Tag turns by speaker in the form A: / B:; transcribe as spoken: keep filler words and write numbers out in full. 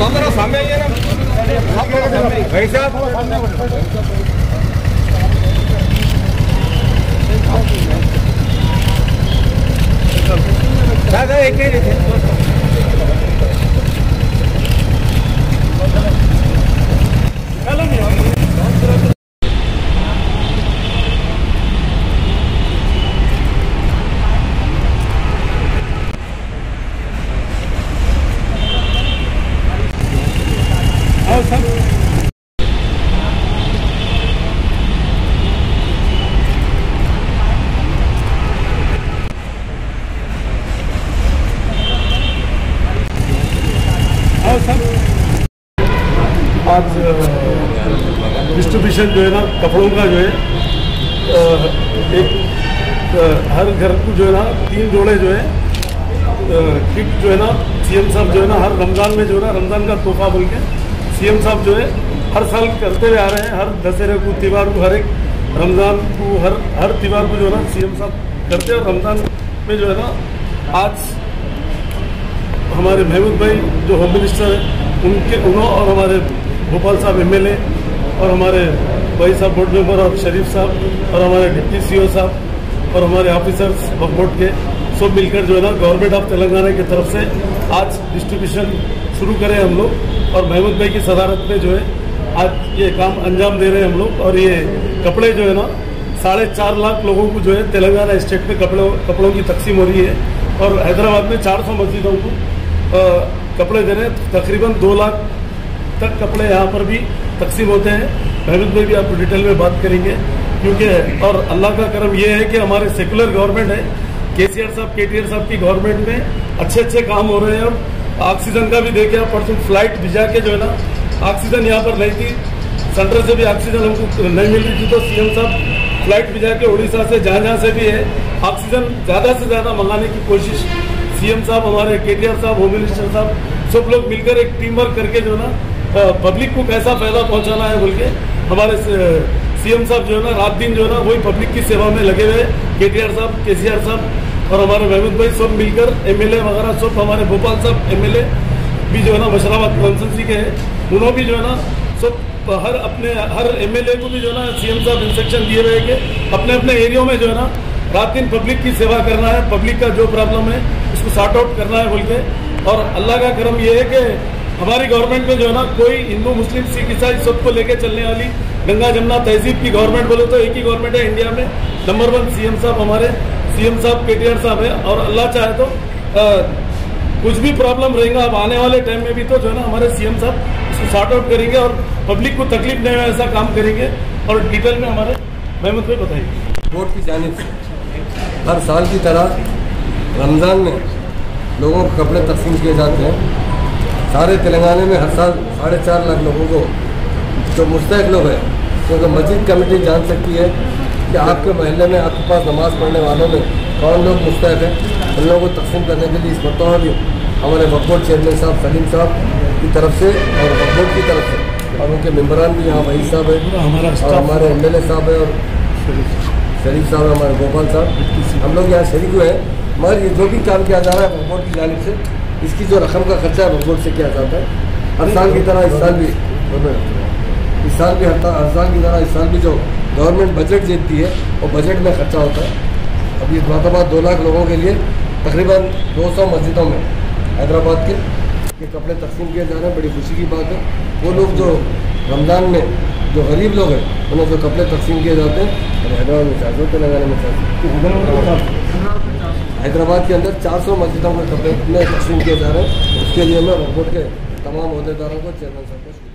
A: सामने सामने आइए ना भाई साहब। दादा एक ही थे
B: आज डिस्ट्रीब्यूशन जो है ना कपड़ों का जो है एक हर घर को जो है ना तीन जोड़े जो है किट जो है ना सीएम साहब जो है ना हर रमज़ान में जो है ना रमज़ान का तोहफा बोल के सीएम साहब जो है हर साल करते हुए आ रहे हैं। हर दशहरे को त्यौहार को हर एक रमज़ान को हर हर त्यौहार को जो है ना सीएम साहब करते हैं। और रमज़ान में जो है ना आज हमारे महमूद भाई जो होम मिनिस्टर है उनके उन्होंने और हमारे भोपाल साहब एमएलए और हमारे भाई साहब बोर्ड मेंबर और शरीफ साहब और हमारे डिप्टी सीओ साहब और हमारे ऑफिसर्स बोर्ड के सब मिलकर जो है ना गवर्नमेंट ऑफ तेलंगाना की तरफ से आज डिस्ट्रीब्यूशन शुरू करें हम लोग। और महमूद भाई की सदारत में जो है आज ये काम अंजाम दे रहे हैं हम लोग। और ये कपड़े जो है ना साढ़े चार लाख लोगों को जो है तेलंगाना स्टेट में कपड़ों कपड़ों की तकसीम हो रही है। और हैदराबाद में चार सौ मस्जिदों को आ, कपड़े दे रहे हैं। तकरीबन दो लाख तक कपड़े यहाँ पर भी तकसीम होते हैं। महमूद भाई भी आपको डिटेल में बात करेंगे क्योंकि और अल्लाह का करम ये है कि हमारे सेकुलर गवर्नमेंट है। केसीआर साहब केटीआर साहब की गवर्नमेंट में अच्छे अच्छे काम हो रहे हैं। और ऑक्सीजन का भी देखे आप परसों फ्लाइट भिजा के जो है ना ऑक्सीजन यहाँ पर नहीं थी, सेंटर से भी ऑक्सीजन हमको नहीं मिल रही थी तो सीएम साहब फ्लाइट भिजा के उड़ीसा से जहाँ जहाँ से भी है ऑक्सीजन ज़्यादा से ज़्यादा मंगाने की कोशिश सीएम साहब हमारे केटीआर साहब होम मिनिस्टर साहब सब लोग मिलकर एक टीम वर्क करके जो ना पब्लिक को कैसा फायदा पहुंचाना है बोल के हमारे सीएम साहब जो है ना रात दिन जो है ना वही पब्लिक की सेवा में लगे हुए। केटीआर साहब केसीआर साहब और हमारे महमूद भाई सब मिलकर एमएलए वगैरह सब हमारे भोपाल साहब एमएलए भी जो है ना मशराबाद कॉन्स्टिट्यूंसी के हैं उन्होंने भी जो है ना सब हर अपने हर एमएलए को भी जो है ना सीएम साहब इंस्ट्रक्शन दिए हुए कि अपने अपने एरिया में जो है ना रात दिन पब्लिक की सेवा करना है। पब्लिक का जो प्रॉब्लम है उसको सॉर्ट आउट करना है बोल के। और अल्लाह का करम ये है कि हमारी गवर्नमेंट में जो है ना कोई हिंदू मुस्लिम सिख ईसाई सबको लेके चलने वाली गंगा जमुना तहजीब की गवर्नमेंट बोले तो एक ही गवर्नमेंट है इंडिया में। नंबर वन सीएम साहब हमारे सीएम साहब केटीआर साहब है। और अल्लाह चाहे तो आ, कुछ भी प्रॉब्लम रहेगा अब आने वाले टाइम में भी तो जो है ना हमारे सीएम साहब इसको सॉर्ट आउट करेंगे और पब्लिक को तकलीफ नहीं हो ऐसा काम करेंगे। और डिटेल में हमारे महमूद भाई बताइए।
C: बोर्ड की जानिब से हर साल की तरह रमज़ान में लोगों को कपड़े तकसीम किए जाते हैं। सारे तेलंगाना में हर साल साढ़े चार लाख लोगों को जो मुस्तहिक लोग हैं क्योंकि मस्जिद कमेटी जान सकती है कि आपके मोहल्ले में आपके पास नमाज़ पढ़ने वालों में कौन लोग मुस्तहिक हैं। उन लोगों को तकसीम करने के लिए इस मरतबा भी हमारे वक्फ बोर्ड चेयरमैन साहब सलीम साहब की तरफ से और वक्फ बोर्ड की तरफ से और उनके मेम्बरान भी यहाँ वही साहब है और हमारे एम एल ए साहब है और शरीफ साहब है हमारे भोपाल साहब हम लोग यहाँ शरीक हुए हैं। मगर ये जो भी काम किया जा रहा है वक्फ बोर्ड की जानिब से इसकी जो रकम का खर्चा है वक्फ बोर्ड से किया जाता है। हर साल की तरह इस साल भी इस साल भी हर साल की तरह इस साल भी जो गवर्नमेंट बजट देती है वो बजट में खर्चा होता है। अभी इस मरतबा दो लाख लोगों के लिए तकरीबन दो सौ मस्जिदों में हैदराबाद के ये कपड़े तकसीम किए जा रहे हैं। बड़ी खुशी की बात है। वो लोग जो रमज़ान में जो गरीब लोग हैं उन्हें जो कपड़े तकसीम किए जाते हैं हैदराबाद में चार सौ तेलंगाना में चार सौ हैदराबाद के अंदर चार सौ मस्जिदों के कपड़े में तकसीम किए जा रहे हैं। उसके लिए मैं वक्फ बोर्ड के तमाम अहदेदारों को चेयरमैन साहब को